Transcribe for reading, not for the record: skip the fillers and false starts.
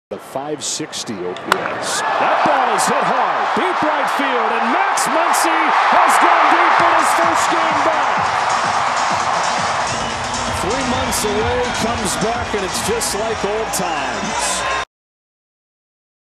The 560 OPS. That ball is hit hard, deep right field, and Max Muncy has gone deep in his first game back. 3 months away, comes back, and it's just like old times.